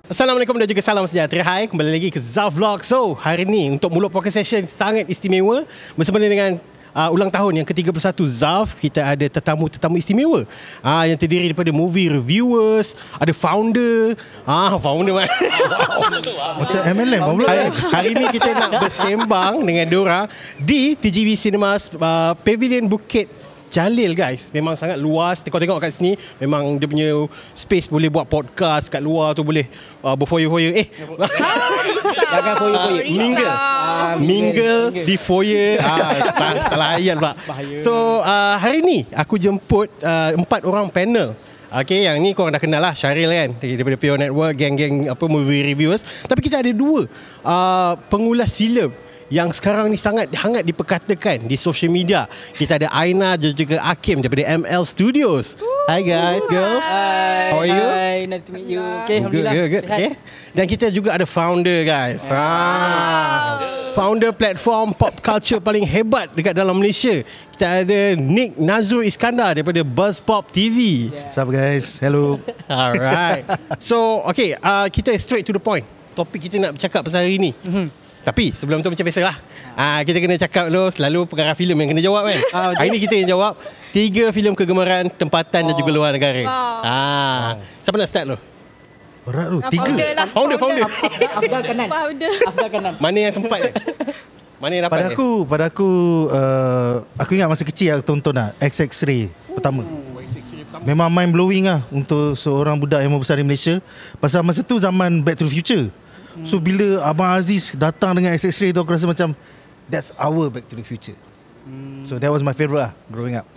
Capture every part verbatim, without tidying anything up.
Assalamualaikum dan juga salam sejahtera. Hai, kembali lagi ke Zaf Vlog. So, hari ni untuk mulut podcast session sangat istimewa bersama dengan uh, ulang tahun yang ke tiga puluh satu Zaf. Kita ada tetamu-tetamu istimewa uh, yang terdiri daripada movie reviewers, ada founder. Ah, founder mana? Macam M L M hari, hari ni kita nak bersembang dengan diorang di T G V Cinemas uh, Pavilion Bukit Jalil, guys. Memang sangat luas. Kau tengok kat sini, memang dia punya space boleh buat podcast. Kat luar tu boleh uh, berfoyer-foyer. Eh, jangan foyer-foyer. Mingle. Ah, mingle di foyer. Ah, salah ayat pula. So, uh, hari ni aku jemput uh, empat orang panel. Okay, yang ni korang dah kenal lah, Syaril kan, daripada P O Network, geng-geng apa movie reviewers. Tapi kita ada dua uh, pengulas filem yang sekarang ni sangat hangat diperkatakan di social media. Kita ada Aina dan juga Hakim daripada M L Studios. Hi guys, girls. Hi. How are you? Hi, nice to meet you. Okay, Good, alhamdulillah. good, good. Okay. Dan kita juga ada founder, guys. Wow. Ah, founder platform pop culture paling hebat dekat dalam Malaysia. Kita ada Nick Nazrul Iskandar daripada Buzz Pop T V. What's up guys? Hello. Alright. So, okay, uh, kita straight to the point. Topik kita nak bercakap pasal hari ni. Mm-hmm. Tapi sebelum tu macam biasalah, ah, kita kena cakap dulu, selalu pengarah filem yang kena jawab kan. Ah, Hari ni kita yang jawab tiga filem kegemaran tempatan oh. dan juga luar negara. Wow. Ah, siapa nak start dulu? Berat tu. Ah, Tiga. Founder lah. Founder, founder. Afdal kanan. Founder. Afdal kanan. Mana yang sempat je? Mana yang dapat Pada je? aku, pada aku, uh, aku ingat masa kecil aku tonton lah X-X-Ray pertama. Memang mind blowing lah untuk seorang budak yang membesar di Malaysia. Pasal masa tu zaman Back to the Future. So bila Abang Aziz datang dengan X-X-Ray tu, aku rasa macam that's our Back to the Future. So that was my favourite lah growing up.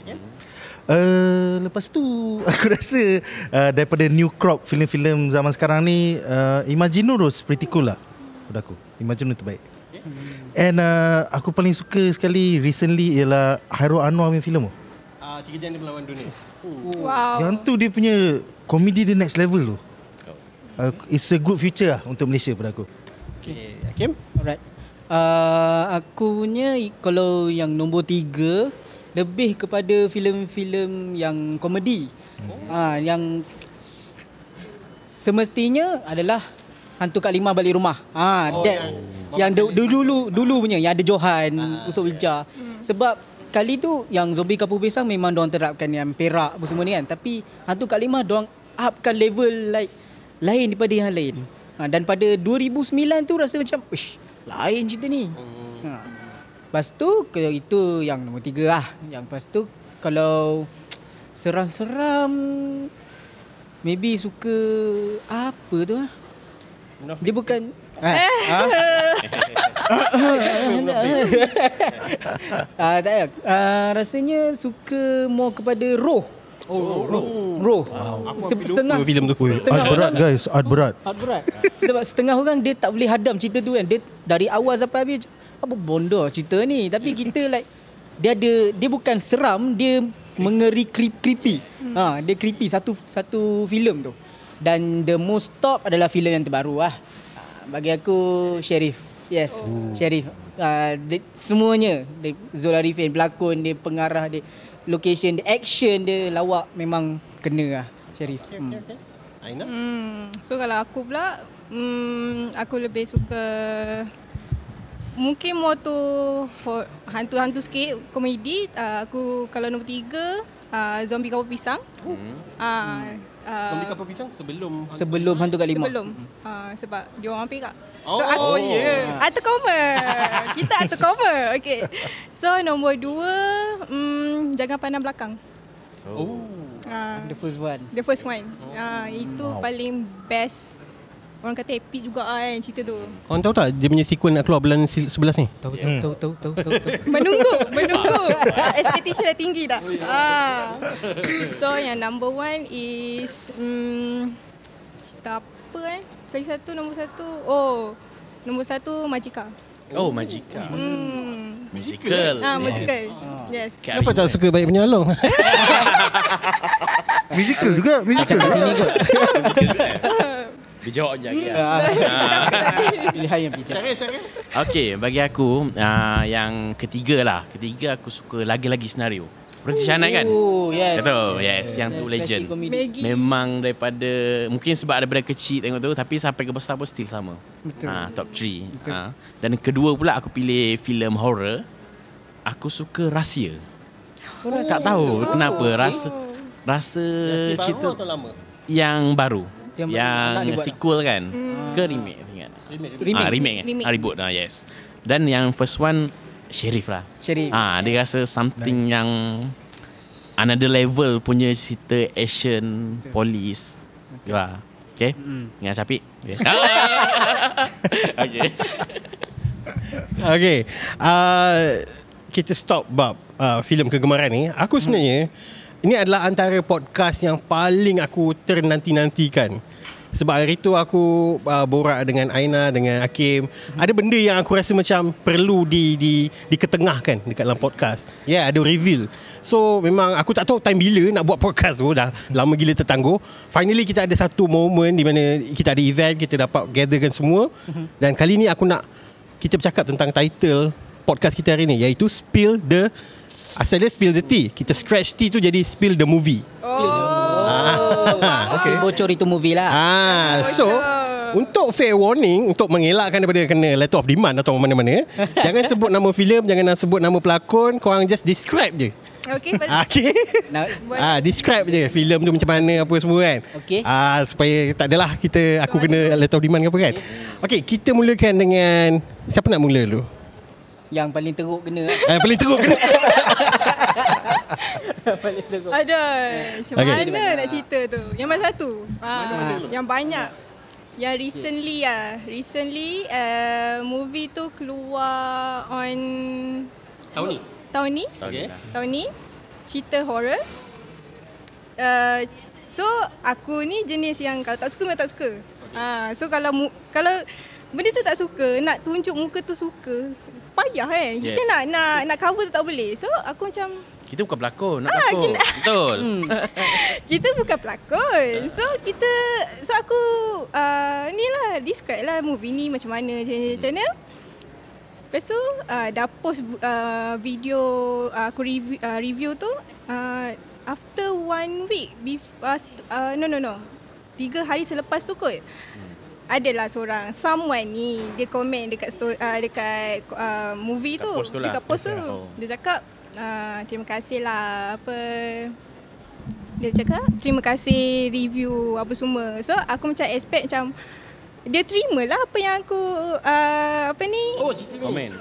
Uh, lepas tu aku rasa uh, daripada new crop filem-filem zaman sekarang ni, uh, Imagino was pretty cool lah pada aku. Imagino terbaik. And uh, aku paling suka sekali recently ialah Hairul Anwar punya filem tu. Ah, Tiga Janda Melawan Dunia. Wow. Yang tu dia punya komedi dia next level tu. Uh, it's a good future lah untuk Malaysia pada aku. Okay, Hakim? Alright. Uh, aku punya kalau yang nombor tiga lebih kepada filem-filem yang komedi. Hmm. Uh, yang semestinya adalah Hantu Kak Limah Balik Rumah. Ah, Oh, that yang- yang dulu dulu dulu punya yang ada Johan, Ah, Usop Wijah. Sebab kali tu yang Zombie Kapur Pisang memang diorang terapkan yang perak apa semua ni kan. Tapi Hantu Kak Limah diorang upkan level like lain daripada yang lain. Ha, dan pada dua ribu sembilan tu rasa macam, uish, lain cerita ni. Ha. Lepas tu, ke itu yang nombor tiga lah. Yang lepas tu, kalau seram-seram, maybe suka apa tu lah. Dia bukan... Ha? Ha? Ah, tak ada. Ah, rasanya suka more kepada roh. Oh, Roh. Roh. Aku Se- hampir setengah lupa filem tu. Art berat guys, art berat. Art berat. Sebab setengah orang dia tak boleh hadam cerita tu kan. Dia dari awal sampai habis apa bodoh cerita ni. Tapi kita like dia ada, dia bukan seram, dia mengeri creep, creepy. Ha, dia creepy satu satu filem tu. Dan the most top adalah filem yang terbaru lah. Ha, bagi aku Sheriff. Yes, oh. Sheriff. Uh, dia, semuanya dia, Zul Arifin pelakon dia, pengarah dia, location dia, action dia, lawak memang kena lah Sheriff. Okay, okay, okay. Aina? Hmm. So kalau aku pula, hmm, aku lebih suka mungkin more to hantu-hantu sikit, komedi. Uh, aku kalau nombor tiga, uh, Zombie Kapur Pisang. Hmm. Uh, uh, Zombie Kapur Pisang sebelum Sebelum Hantu Kak Limah. Sebelum. Uh, sebab dia orang perak. Oh, So, aku, oh yeah. Atau koma. Kita atau koma. Okay. So nombor dua, hmm, Jangan Pandang Belakang. Oh. Uh, The first one. The first one. Ah, itu Wow. paling best. Orang kata epic juga kan cerita tu. Korang tahu tak dia punya sequel nak keluar bulan sebelas ni? Tahu tahu tahu tahu tahu tahu. tahu. Menunggu, menunggu. Expectation dah tinggi dah. Ah. So yang number one is hmm, cerita apa eh? Lagi satu, nombor satu. Oh, nombor satu Majika. Oh, Majika. Hmm. Musical. Ah, musical. Yes. Kenapa tak suka Baik Penyalong? Musical juga, musical. Kat sini kot. Dia jawab je lagi. Ah. Ah. Pilihan yang bijak. Okey, bagi aku uh, yang ketiga lah. Ketiga aku suka lagi-lagi senario. Berhenti Shanai kan? Oh, yes. Betul, yes. Yang tu legend. Maggie. Memang daripada, mungkin sebab daripada kecil tengok tu, tapi sampai ke besar pun still sama. Betul. Ha, top three. Ha. Dan kedua pula aku pilih filem horror. Aku suka Rahsia. Oh, Tak tahu kenapa. okay. Rasa rasa Baru cerita atau lama? yang baru. Yang Yang, anak dia buat sequel kan? Ke remake? Ingat. Remake. Remake. Ah, remake. Remake. remake. Ah, reboot. Ah, yes. Dan yang first one, Sheriff lah. Sheriff. Ah, dia rasa something nice. yang another level punya cerita action, police. Okay. Wah. Okay. Mm. Ingat Syafiq? Okay. Okay. Okay. Uh, kita stop bab uh, filem kegemaran ni. Aku sebenarnya hmm. ini adalah antara podcast yang paling aku ternanti-nantikan. Sebab hari tu aku uh, borak dengan Aina, dengan Hakim. Hmm. Ada benda yang aku rasa macam perlu di di diketengahkan dekat dalam podcast. Ya, yeah, ada reveal. So memang aku tak tahu time bila nak buat podcast tu. Dah lama gila tertangguh. Finally kita ada satu moment di mana kita ada event, kita dapat gatherkan semua. Hmm. Dan kali ni aku nak kita bercakap tentang title podcast kita hari ni, iaitu Spill the Asal dia Spill the Tea. Kita scratch tea tu jadi Spill the Movie. Oh. Ah. Okay. Bocor itu movie lah. Ah, so untuk fair warning, untuk mengelakkan daripada kena letter of demand atau mana-mana, jangan sebut nama filem, jangan sebut nama pelakon, korang just describe je. Okay, Okay. Nah, Ah, describe je filem tu macam mana apa semua kan. Okay. Ah, supaya tak adalah kita aku kena letter of demand ke apa kan. Okay, kita mulakan dengan siapa nak mula dulu? yang paling teruk kena. Eh, paling teruk kena. paling teruk. Ada. Macam Okay. mana nak cerita tu? Yang mana satu? Ah, yang banyak. Yang recently ah, recently uh, movie tu keluar on Tahun ni. tahun ni. Okay. Tahun ni cerita horror. Uh, so aku ni jenis yang kalau tak suka memang tak suka. Ah, so kalau mu, kalau benda tu tak suka, nak tunjuk muka tu suka, payah kan. Kita Yes. nak nak nak cover tu tak boleh. So aku macam Kita bukan pelakon, nak Ah, pelakon. Betul. Hmm. kita bukan pelakon. So kita so aku uh, ni lah describe lah movie ni macam mana macam macam mana. Lepas tu uh, dah post uh, video uh, aku review, uh, review tu uh, after one week before, uh, no no no tiga hari selepas tu kot. Adalah seorang someone ni dia komen dekat story, uh, dekat uh, movie Dekat tu, post tu lah. dekat post tu. Oh. Dia cakap uh, terima kasih lah apa dia cakap terima kasih review apa semua. So aku macam expect macam dia terima lah apa yang aku uh, apa ni. Oh, cerita ni. Komen.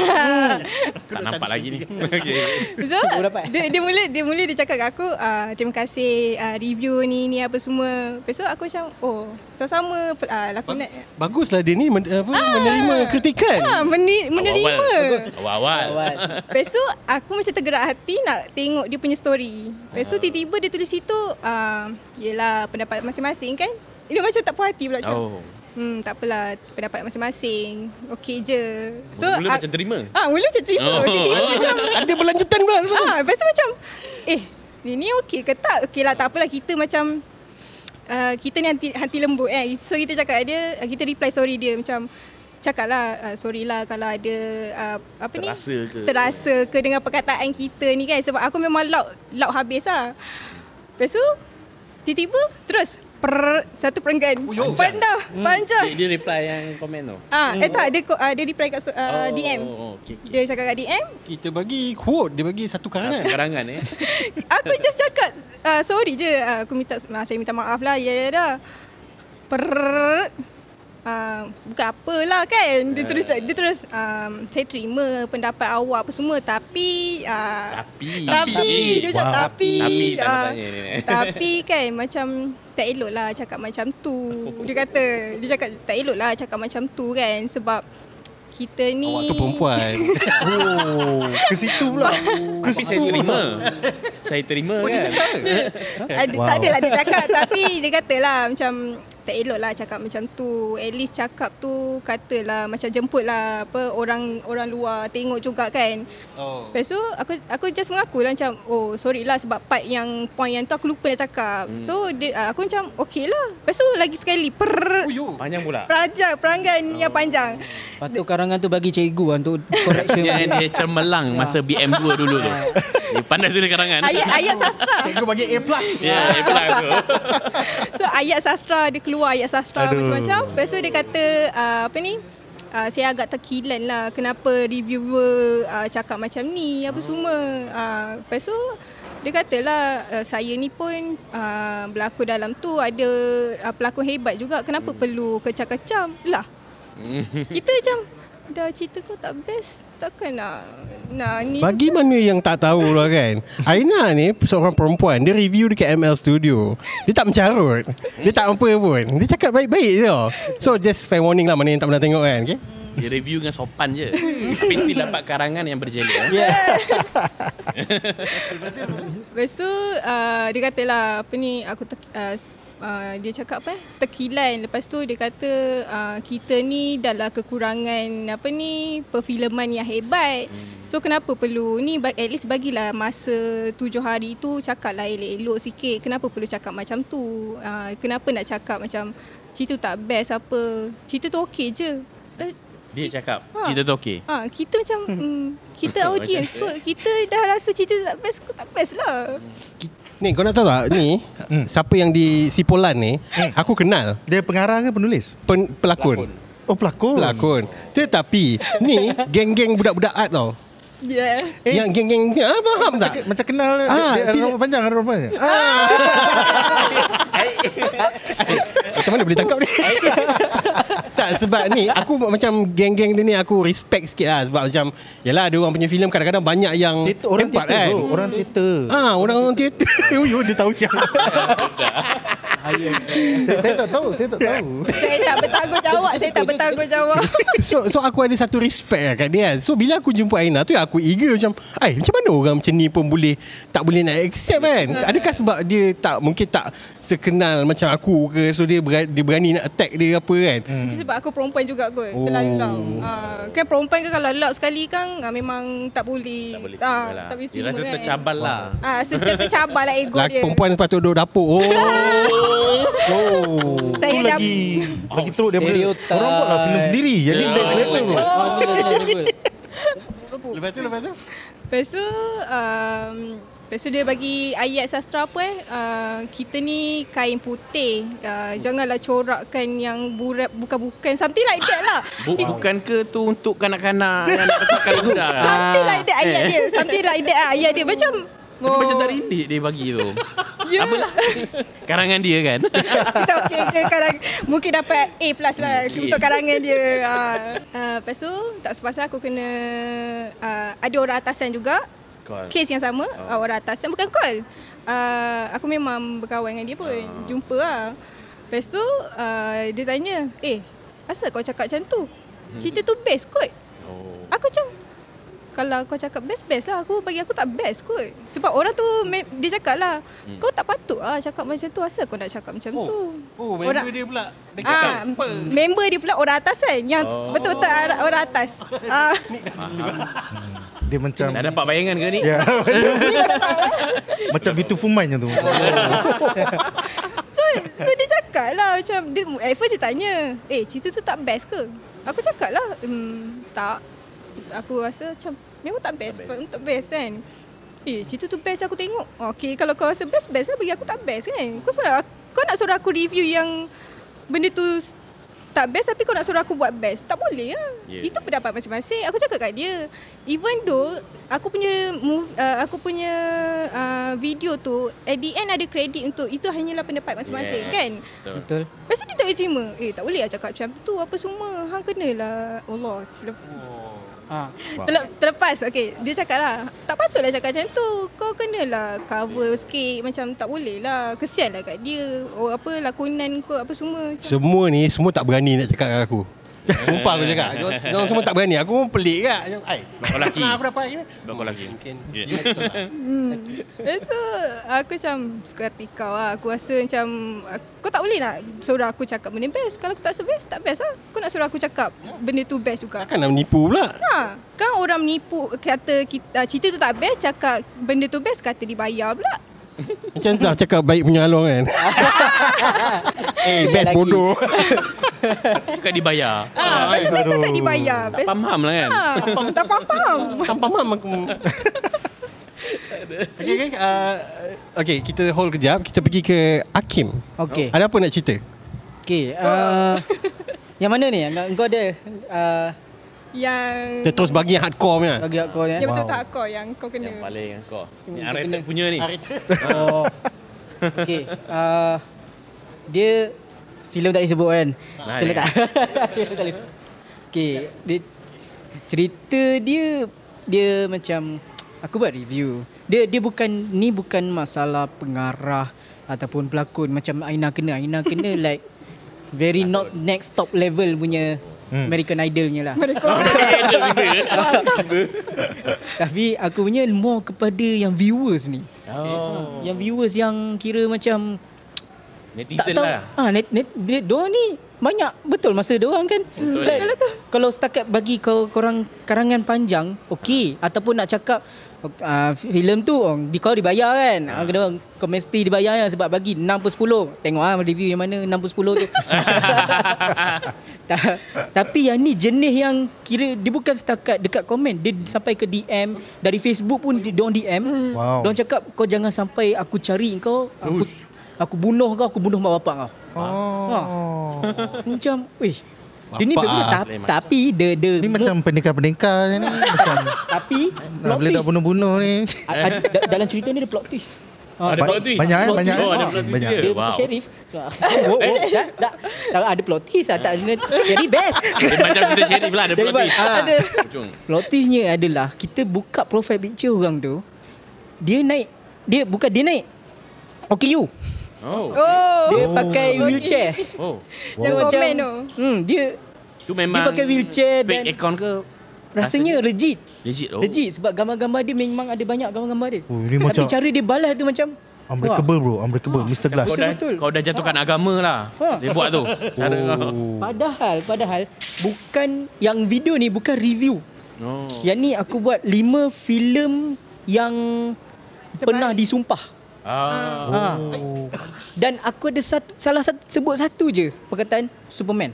Tak nampak lagi ni. Okay. So Oh, dapat. dia, dia mula dia mula dia cakap kat aku uh, terima kasih uh, review ni ni apa semua. Lepas tu aku macam oh sama-sama uh, laku nak Baguslah dia ni men, apa, menerima kritikan. ha, meni, menerima. Awal-awal. Awal. Lepas tu aku macam tergerak hati nak tengok dia punya story. Lepas tu tiba-tiba dia tulis situ uh, yelah pendapat masing-masing kan. Dia macam tak puas hati pula macam. Oh. Hmm, tak apalah, pendapat masing-masing. Okey je. So Mula ak- macam terima. Ah, mula macam terima. Oh. Tiba-tiba macam Ada berlanjutan pula. ah, lepas tu macam eh, ni ni okey ke tak? Okey lah, tak apalah kita macam uh, kita ni hati, hati lembut eh. So kita cakap dia, kita reply story dia macam cakap lah uh, sorry lah kalau ada uh, apa ni Terasa ke? terasa ke dengan perkataan kita ni kan, sebab aku memang loud loud habis lah. Lepas tu tiba-tiba terus per, satu perenggan pandah panjang. Dia, dia reply yang komen tu. Ah, eh tak, dia ko- uh, dia reply kat uh, Oh, D M. oh, okay, okay. Dia cakap kat D M. Kita bagi quote, dia bagi satu Satu karangan. karangan eh. Aku just cakap uh, sorry je. Uh, aku minta uh, saya minta maaf lah. Ya ya dah. Per uh, bukan apalah kan. Dia terus dia terus um, saya terima pendapat awak apa semua tapi uh, Tapi. tapi dia cakap Wow. tapi Tapi tanda ah, tanya ni. tapi kan macam tak elok lah cakap macam tu. Dia kata dia cakap tak elok lah cakap macam tu kan, sebab kita ni Awak tu perempuan. Oh, ke situ pula. Ke Tapi saya situ terima. pula. Saya terima kan. Ada, Wow. tak adalah dia cakap tapi dia katalah macam tak elok lah cakap macam tu. At least cakap tu katalah macam jemput lah apa orang orang luar tengok juga kan. Oh. Lepas tu aku aku just mengaku lah macam oh sorry lah sebab part yang point yang tu aku lupa nak cakap. Hmm. So dia, aku macam okey lah. Lepas tu lagi sekali per Panjang pula. peranjang peranggan oh. yang panjang. Patut karangan tu bagi cikgu lah untuk correction. Yang dia cemerlang masa B M dua dulu tu. Dia pandai sudah karangan. Ayat ayat sastra. Cikgu bagi A plus. Ya, dia pula aku. So ayat sastra dia keluar ayat sastra Aduh. macam-macam. Lepas tu dia kata uh, apa ni? Uh, saya agak terkilan lah kenapa reviewer uh, cakap macam ni apa semua. Uh, lepas tu dia katalah uh, saya ni pun uh, berlakon dalam tu ada uh, pelakon hebat juga. Kenapa hmm. perlu kecam-kecam? Lah. Kita macam dah cerita kau tak best, takkan nak nak ni. Bagi mana yang tak tahu lah kan. Aina ni seorang perempuan, dia review dekat M L Studio. Dia tak mencarut, dia tak apa pun, dia cakap baik-baik je. So just fair warning lah mana yang tak pernah tengok kan. Okay? Dia review dengan sopan je. Tapi still dapat karangan yang berjela. Yeah. Lepas tu uh, dia katalah apa ni aku ter, uh, uh, dia cakap apa eh terkilan. Lepas tu dia kata uh, kita ni adalah kekurangan apa ni perfilman yang hebat. Hmm. So kenapa perlu ni at least bagilah masa tujuh hari tu cakaplah elok-elok sikit. Kenapa perlu cakap macam tu? Uh, kenapa nak cakap macam cerita tak best apa? Cerita tu okey je. Dia cakap Ha. cerita tu okey. Ha, kita macam mm, kita audience kot, kita dah rasa cerita tak best, kau tak best lah. Ni kau nak tahu tak ni Hmm. siapa yang di Sipolan ni aku kenal. Dia pengarang ke penulis? Pen, pelakon. Oh, pelakon. Pelakon. Tetapi ni geng-geng budak-budak art tau. Yes. Eh? Yang geng-geng ni ah, faham tak? Macam, macam kenal Ah, ah, dia, dia- rambut panjang, ada rambut panjang. Macam mana boleh tangkap ni? Tak, sebab ni aku macam geng-geng dia ni aku respect sikit lah. Sebab macam yalah ada orang punya filem kadang-kadang banyak yang Teater, orang hebat teater kan. bro, orang teater. Ah, orang-orang teater. Oh, yo, dia tahu siapa. saya, saya tak tahu, saya tak tahu. Saya tak bertanggungjawab, saya tak bertanggungjawab. So so aku ada satu respect lah kat dia kan. So bila aku jumpa Aina tu aku eager macam, "Ai, macam mana orang macam ni pun boleh tak boleh nak accept kan?" Adakah sebab dia tak mungkin tak sekenal macam aku ke, so dia berani, dia berani nak attack dia apa kan? Hmm. Sebab aku perempuan juga kot. Oh. Terlalu loud. Ah, kan perempuan kan kalau loud sekali kan ah, memang tak boleh. Tak boleh Ah, terima lah. tak boleh Dia terima rasa kan. tercabar lah. Ah, macam tercabar lah ego Laki dia. perempuan sepatutnya duduk dapur. Oh. Oh, Saya tu dah- lagi lagi teruk daripada Stereotype. orang buat lah filem sendiri. Jadi Yeah. best level bro. Oh, betul, betul, betul. Lepas tu lepas tu. Lepas tu um, Lepas tu dia bagi ayat sastra apa eh uh, kita ni kain putih, uh, janganlah corakkan yang burak bukan-bukan, something like that lah. Bu- bukan ke tu untuk kanak-kanak yang nak besarkan budak lah. Something like that ayat dia, something like that ah, ayat dia macam Tapi macam tak rindik dia bagi tu. Ya. Apalah. Karangan dia kan. kita okey je karang, mungkin dapat A plus lah Okay. untuk karangan dia. Uh, uh, lepas tu tak sepasal aku kena uh, ada orang atasan juga. Call. Kes yang sama, oh. orang atasan bukan call. Uh, aku memang berkawan dengan dia pun, Ah. jumpa lah. Lepas tu uh, dia tanya, "Eh, asal kau cakap macam tu? Cerita tu best kot." Oh. Aku macam, kalau kau cakap best-best lah, aku bagi aku tak best kot. Sebab orang tu dia cakap lah, Hmm. kau tak patut lah cakap macam tu, asal kau nak cakap macam Oh. tu. Oh, member Orang- dia pula. Dia Ah, cakap apa? member dia pula orang atasan yang Oh. betul-betul ara- orang atas. Ah. Dia macam Dah dapat bayangan ke ni? ya, macam macam Beautiful Mind tu. So, so dia cakap lah macam dia, at first dia tanya, "Eh, cerita tu tak best ke?" Aku cakap lah, hmm, tak. Aku rasa macam memang tak best, tak best, tak best kan. Eh, cerita tu best aku tengok. Okay, kalau kau rasa best, best lah, bagi aku tak best kan. Kau suruh, kau nak suruh aku review yang benda tu tak best tapi kau nak suruh aku buat best. Tak boleh lah. Yeah. Itu pendapat masing-masing. Aku cakap kat dia, even though aku punya move, uh, aku punya uh, video tu at the end ada kredit untuk itu hanyalah pendapat masing-masing Yes. kan. Betul. Betul. Lepas tu dia tak boleh terima. Eh, tak boleh lah cakap macam tu apa semua. Hang kenalah Allah. Ha. Terle- terlepas, okay. Dia cakap lah, tak patutlah cakap macam tu. Kau kenalah cover sikit. Macam tak boleh lah. Kesian lah kat dia. Oh, apa, lakonan kau apa semua. Macam, Semua ni semua tak berani nak cakap dengan aku. Sumpah aku cakap. Diorang diorang semua tak berani. Aku pun pelik kan. Macam, ai. Sebab kau lelaki. Kenapa dapat ni? Sebab kau lelaki. Mungkin. Ya. Ya, betul lah. hmm. Lepas tu, aku macam suka hati kau lah. Aku rasa macam, kau tak boleh nak suruh aku cakap benda best. Kalau aku tak rasa best, tak best lah. Kau nak suruh aku cakap benda tu best juga. Takkan nak menipu pula. Ha, kan orang menipu kata kita, cerita tu tak best, cakap benda tu best, kata dibayar pula. Macam Zaf cakap baik penyalong kan. Eh, best lagi. bodoh. Bukan dibayar. Ah, lepas tu kan cakap dibayar. Tak faham lah kan. Ha, tak faham-faham. Tanpa mam aku. Okay, okay. Uh, okay, kita hold kejap. Kita pergi ke Hakim. Okey. Ada apa nak cerita? Okey. Uh, yang mana ni? Yang kau ada uh, Yang Kita terus bagi yang hardcore punya. bagi aku ya. Yang betul Wow. tak kau yang kau kena. Yang paling kau. Ni Yang Arete kena. punya ni. Oh. Okey. Uh, dia filem tak disebut kan? Nah, Filem ya. tak. Filem tak boleh. Okey, dia cerita dia dia macam aku buat review. Dia dia bukan ni bukan masalah pengarah ataupun pelakon macam Aina kena. Aina kena like very not next top level punya hmm. American Idolnya lah. Tapi aku punya more kepada yang viewers ni. Oh. Yang viewers yang kira macam Netizen tahu. lah. Ah, net, net, dia diorang ni banyak betul masa diorang kan. Betul. Like, kalau setakat bagi kau korang karangan panjang, okey. Ataupun nak cakap uh, filem tu oh, di kau dibayar kan. Ah, kena kau mesti dibayar kan sebab bagi enam per sepuluh. Tengok ah review yang mana enam per sepuluh tu. Ta- Tapi yang ni jenis yang kira dia bukan setakat dekat komen, dia sampai ke D M dari Facebook pun dia diorang D M. Wow. Diorang cakap kau jangan sampai aku cari kau, aku aku bunuh kau, aku bunuh mak bapak kau. Oh. Ha. Macam, weh. Dia ni Bapak betul ah. ta- tapi dia dia Ni macam pendekar-pendekar je ni. Macam tapi nak plot boleh nak twist. bunuh-bunuh ni. A- a- da- dalam cerita ni ada plot twist. Ha, Ada Ba- plot twist. banyak, eh, Plot banyak, twist. Oh, ada Ha. plot twist banyak. dia. Dia Wow. macam sheriff. Oh, oh. Tak, tak, tak, ada plot twist lah. Tak jadi best. Dia macam cerita sheriff lah. Ada Jadi plot best. twist. Ha. Ada. Plot twistnya adalah kita buka profile picture orang tu, dia naik, dia bukan dia naik O K U. Oh. Oh. Dia pakai wheelchair. Oh. Yang Macam- komen tu. Hmm, dia Tu memang pakai wheelchair fake dan- account ke? rasanya legit. Legit. Oh. Legit sebab gambar-gambar dia memang ada banyak gambar-gambar dia. Oh, ni Tapi macam cara dia balas tu macam unbreakable bro, unbreakable mister Glass. Kau dah, Betul-betul. kau dah jatuhkan agama lah. Ha. Dia buat tu. Cara kau. Oh. Padahal padahal bukan yang video ni bukan review. Oh. Yang ni aku buat lima filem yang pernah disumpah. Ah. Ha. Dan aku ada satu, salah satu sebut satu je perkataan Superman.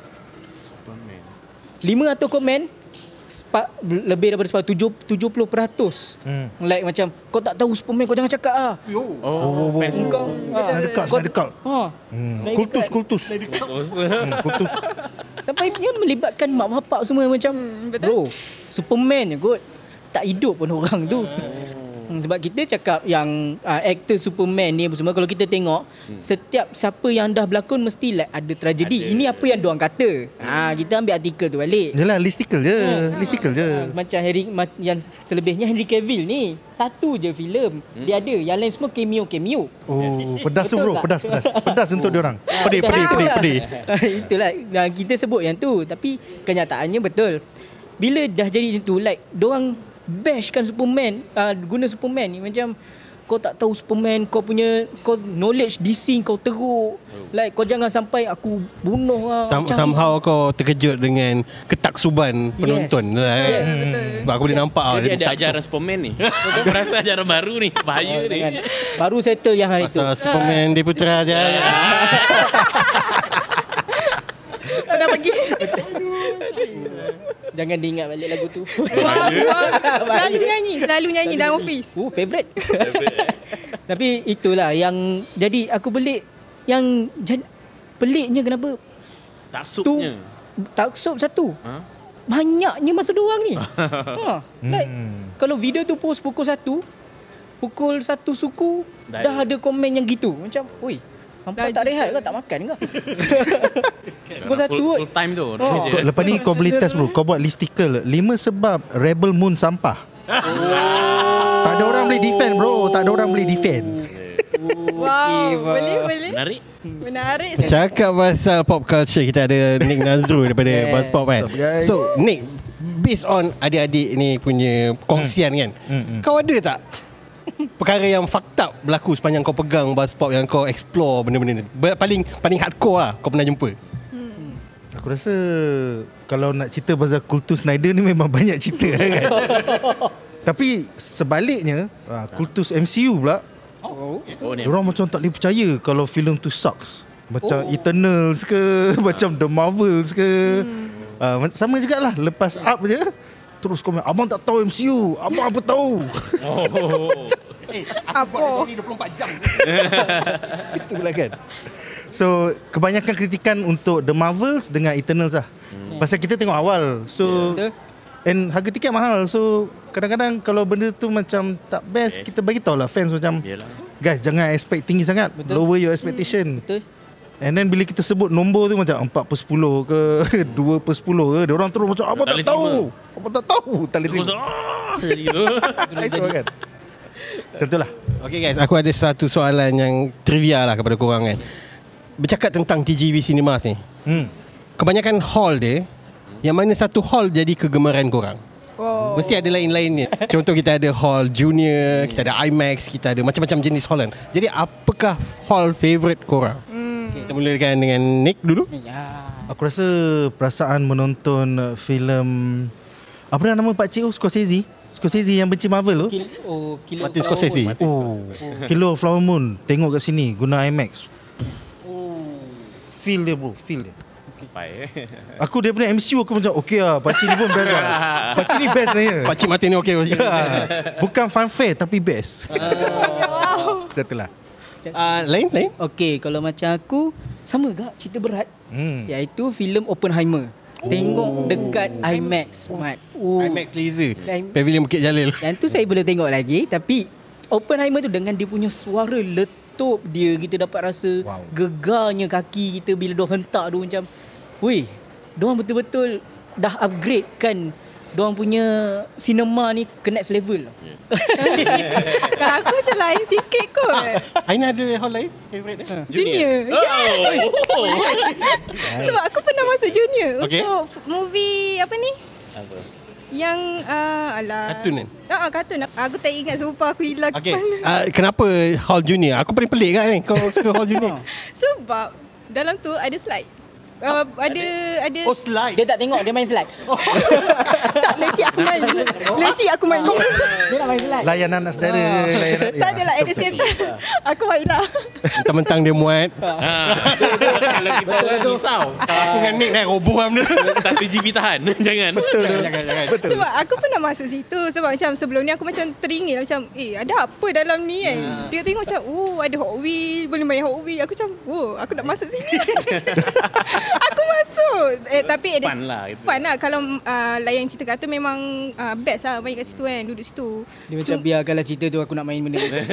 Superman. Lima atau komen sepa, lebih daripada sepa, tujuh puluh peratus. Hmm. Like macam kau tak tahu Superman kau jangan cakap ah. Oh, fans tu. Kau Nak dekat, nak dekat. Ha. Hmm. Naik Kultus, dekat. kultus. Hmm, kultus. Sampai dia melibatkan mak bapak semua macam Hmm, betul. bro, Superman je kot. Tak hidup pun orang tu. Hmm, sebab kita cakap yang uh, aktor Superman ni semua kalau kita tengok hmm. setiap siapa yang dah berlakon mesti like ada tragedi. Ada. Ini apa yang diorang kata. Ha, kita ambil artikel tu balik. Yelah, listicle je. Listicle je. Ha, macam Harry ma- yang selebihnya Henry Cavill ni satu je filem hmm. dia ada, yang lain semua cameo cameo. Oh, pedas tu Betul bro, tak? pedas, pedas. Pedas untuk diorang. Pedih, pedih, pedih, pedih. Itulah nah, kita sebut yang tu, tapi kenyataannya betul. Bila dah jadi macam tu, like diorang bashkan Superman, uh, guna Superman ni macam kau tak tahu Superman, kau punya kau knowledge D C kau teruk. Like kau jangan sampai aku bunuh lah. Some, Macam- somehow kau terkejut dengan ketaksuban penonton lah kan. Yes, betul. Sebab aku boleh nampak ah, Jadi dia ada taksub ajaran Superman ni. Aku rasa ajaran baru ni. Bahaya Oh, ni. jangan. Baru settle yang hari tu. pasal Superman dia putra je. Kau dah pergi. Jangan diingat balik lagu tu. Wah, wah. Selalu nyanyi, selalu nyanyi dalam office. Oh, favourite. Tapi itulah yang jadi aku pelik yang jad, peliknya kenapa Taksubnya. taksub satu. Ha? Banyaknya masa diorang ni. ha, like Hmm. kalau video tu post pukul satu, pukul satu suku Dah dah, ada. ada komen yang gitu. Macam, oi, hampa Dah tak juga. rehat ke tak makan ke? Pukul satu full, kot. full time tu. Oh. Dia Kau, je. lepas ni kau boleh test bro. Kau buat listicle. Lima sebab Rebel Moon sampah. Tak ada orang boleh defend bro. Tak ada orang boleh defend. Wow, Pak. boleh, boleh. Menarik. Menarik. Cakap pasal pop culture, kita ada Nick Nazrul daripada Yes. Buzz Pop kan. What's up, guys? So Nick, based on adik-adik ni punya kongsian kan, Hmm, hmm. kau ada tak perkara yang fucked up berlaku sepanjang kau pegang Buzz Pop, yang kau explore benda-benda ni? Ber- Paling paling hardcore lah kau pernah jumpa. Aku rasa kalau nak cerita pasal Kultus Snyder ni memang banyak cerita kan. Tapi sebaliknya, ah, Kultus M C U pula, Oh. Oh ni. diorang macam tak boleh percaya kalau filem tu sucks. Macam Oh. Eternals ke, macam The Marvels ke. Ah, mac- sama jugalah, lepas up je terus komen, abang tak tahu M C U, abang apa tahu. Oh. Eh, Apa? Ini dua puluh empat jam. Itulah kan. So kebanyakan kritikan untuk The Marvels dengan Eternals lah. Hmm. Pasal kita tengok awal. So Betul. and harga tiket mahal. So kadang-kadang kalau benda tu macam tak best, Yes. kita bagi tahu lah fans macam, Yalah. guys jangan expect tinggi sangat. Betul. Lower your expectation. Betul. And then bila kita sebut nombor tu macam empat per sepuluh ke dua per sepuluh ke, diorang terus macam apa Tak tak boleh tahu. Apa tak tahu. Tak boleh Terus terima. ah, jadi gitu. Itu kan. Macam tu lah. Okay guys, aku ada satu soalan yang trivia lah kepada korang kan. Bercakap tentang T G V Cinemas ni, Hmm. kebanyakan hall dia, yang mana satu hall jadi kegemaran korang? Oh. Mesti ada lain-lainnya. Contoh kita ada hall junior, kita ada IMAX, kita ada macam-macam jenis hall kan. Jadi apakah hall favourite korang? Hmm. Okay, kita mulakan dengan Nick dulu. Ya. Aku rasa perasaan menonton uh, filem, apa nama Pak Cik tu? Scorsese. Scorsese yang benci Marvel tu. Kil, oh, kilo Martin Scorsese. Oh, Kilo Flower Moon. Tengok kat sini guna IMAX. Feel dia bro, feel dia. Pai. Aku daripada M C U aku macam okey lah, Pak Cik ni pun best lah. Pak Cik ni best sebenarnya. Pakcik Martin ni okey. Ya. Bukan fanfare tapi best. Wow. Macam tu lah. Uh, lain, lain? Okey, kalau macam aku sama gak cerita berat, Hmm. iaitu filem Oppenheimer. Tengok dekat IMAX Mat. Oh. IMAX Laser. Dan- Pavilion Bukit Jalil. Dan tu saya boleh tengok lagi. Tapi Oppenheimer tu dengan dia punya suara letup dia, kita dapat rasa Wow. gegarnya kaki kita bila dia hentak tu macam, weh, diorang betul-betul dah upgrade kan diorang punya cinema ni ke next level. Kalau aku macam lain sikit kot. Aina ada hall lain favourite dia? Junior. Oh. Sebab aku pernah masuk junior Okay. untuk f- movie apa ni? Apa? Yang uh, alah. Kartun kan? Ah, kartun. Aku tak ingat sumpah aku hilang Okay, kepala. uh, kenapa hall junior? Aku paling pelik kan ni kau suka hall junior. Sebab dalam tu ada slide. Uh, ada ada Oh, slide. Dia tak tengok, dia main slide. tak leceh aku main. Leceh aku main. Dia nak main slide. Layan anak saudara. Layan anak, Tak adalah at the same time. Aku main lah. Mentang-mentang dia muat. Ha. Kalau kita risau. Aku dengan Nick naik roboh dia. Strategi tahan. Jangan. Betul. Jangan, jangan. Betul. Sebab aku pernah masuk situ. Sebab macam sebelum ni aku macam teringin macam, eh ada apa dalam ni kan. Dia tengok macam, oh ada Hot Wheels, boleh main Hot Wheels. Aku macam, oh aku nak masuk sini. Aku masuk. Eh, tapi ada Fun lah itu. Fun lah. Kalau uh, layan cerita kartun memang uh, best lah main kat situ kan. Duduk situ. Dia macam biarkanlah cerita tu, aku nak main benda tu.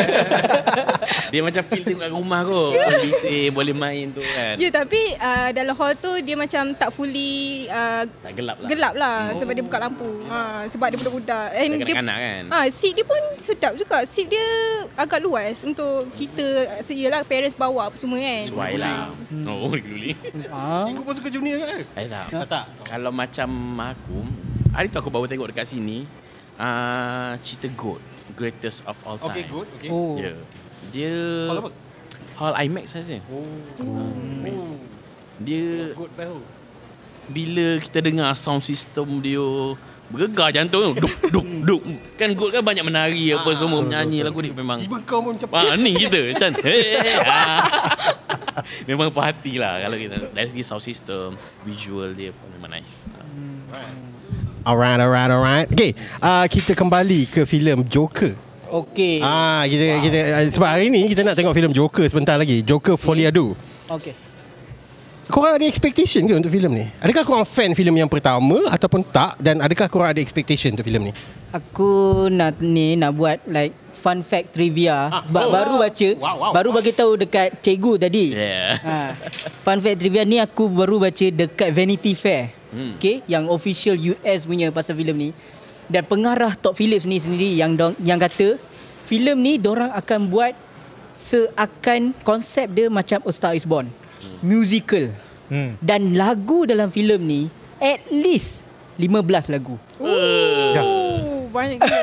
Dia macam feel tengok kat rumah kot. Boleh bising, boleh main tu kan. Ya, tapi uh, dalam hall tu dia macam tak fully uh, Tak gelap lah. gelap lah. Sebab dia buka lampu. Ha, sebab dia budak-budak. And Ada dia kanak-kanak kan. Ah, seat dia pun sedap juga. Seat dia agak luas untuk kita, seyalah parents bawa apa semua kan. Sesuai lah. Oh, geluli. Ah. Cikgu pun suka junior kan? Eh tak. Tak, tak. Kalau macam aku, hari tu aku baru tengok dekat sini, uh, cerita GOAT, Greatest of All Time. Okay, good. Okay. Oh. Ya. Yeah. Dia Hall apa? Hall IMAX saja. Oh. IMAX. Dia Good bahu. bila kita dengar sound system dia bergegar jantung tu. Duk duk duk. Kan GOAT kan banyak menari apa semua, menyanyi lagu ni memang. Tiba kau pun macam Ah, ni kita macam hey, hey, ah. Memang puas hati lah kalau kita dari segi sound system, visual dia pun memang nice. Alright, alright, alright. Okay, uh, kita kembali ke filem Joker. Okey. Ah, kita wow. kita uh, sebab hari ni kita nak tengok filem Joker sebentar lagi. Joker Foliado. Okey. Korang ada expectation ke untuk filem ni? Adakah korang fan filem yang pertama ataupun tak, dan adakah korang ada expectation untuk filem ni? Aku nak ni nak buat like fun fact trivia Ah, sebab oh. baru baca, Wow, wow. baru bagi tahu dekat cikgu tadi. Yeah. Ha. Fun fact trivia ni aku baru baca dekat Vanity Fair. Hmm. Okay, yang official U S punya pasal filem ni. Dan pengarah Todd Phillips ni sendiri yang dong, yang kata filem ni dorang akan buat seakan konsep dia macam A Star Is Born. Musical. Hmm. Dan lagu dalam filem ni at least lima belas lagu. Ya. Oh, banyak gila.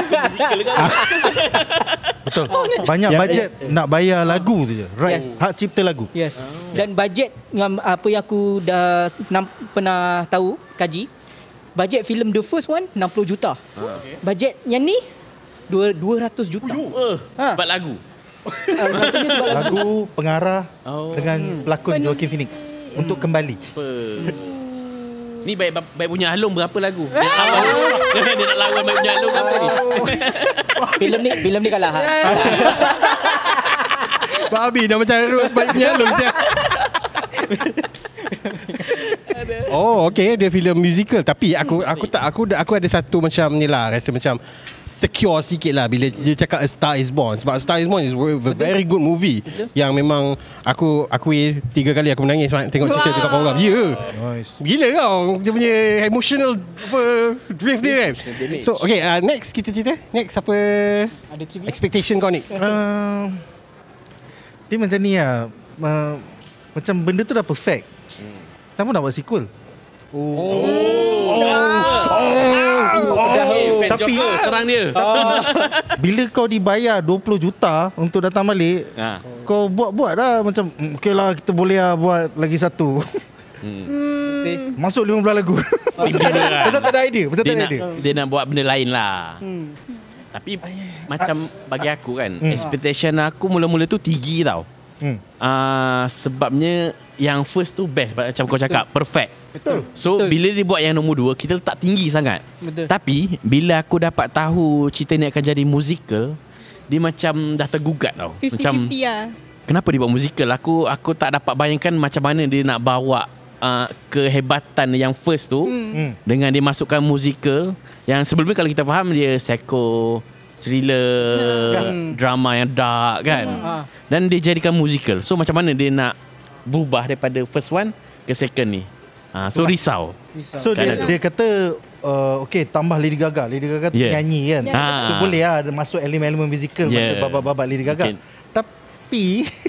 Betul. Banyak Ya, bajet nak bayar lagu tu je. Right. Yes. Hak cipta lagu. Yes. Dan bajet yang apa yang aku dah nam, pernah tahu kaji, bajet filem The First One enam puluh juta. Okay. Bajet yang ni dua ratus juta. Uh, Ha. Buat lagu. Lagu, pengarah Oh. dengan pelakon Joaquin Phoenix untuk kembali. Apa? Ni baik baik punya Along berapa lagu? Dia nak lawan, dia nak lawan baik punya Along berapa ni? Filem ni filem ni kalah. Babi dah macam Rose baik punya Along je. Oh, okay, dia filem musical tapi aku aku tak aku aku ada satu macam ni lah, rasa macam secure sikit lah bila dia cakap A Star Is Born. Sebab A Star Is Born is a very good movie. Betul. Yang memang aku akui tiga kali aku menangis tengok cerita tu kat program. Ya yeah. Nice. Gila kau dia punya emotional apa drift dia kan. So okay, uh, next kita cerita. Next apa ada expectation kau ni? Uh, dia macam ni lah, uh, macam benda tu dah perfect. Hmm. Kenapa nak buat sequel? Oh. Oh. Oh. Oh. Hey, tapi serang dia. Uh, bila kau dibayar dua puluh juta untuk datang balik, ha. Kau buat-buat dah macam okey lah kita boleh lah buat lagi satu. Hmm. Masuk lima belas lagu. Pasal tak ada idea, pasal tak ada idea. Dia nak buat benda lain lah. Hmm. Tapi macam bagi aku kan, hmm. expectation aku mula-mula tu tinggi tau. Hmm. Uh, sebabnya yang first tu best macam kau cakap. Betul. Perfect. Betul. So Betul. Bila dia buat yang nombor dua, kita letak tinggi sangat. Betul. Tapi bila aku dapat tahu cerita ni akan jadi musical, dia macam dah tergugat tau. fifty Macam fifty lah. Kenapa dia buat musical? Aku aku tak dapat bayangkan macam mana dia nak bawa uh, kehebatan yang first tu hmm. dengan dia masukkan musical. Yang sebelumnya kalau kita faham dia psycho, thriller, hmm. drama yang dark kan. Hmm. Dan dia jadikan musical. So macam mana dia nak berubah daripada first one ke second ni? Ha, so risau. risau. So dia, dia kata uh, okay, tambah Lady Gaga. Lady Gaga tu yeah. nyanyi kan. Yeah. Ha. So boleh lah masuk elemen-elemen musical yeah. masa babak-babak Lady Gaga. Okay. Tapi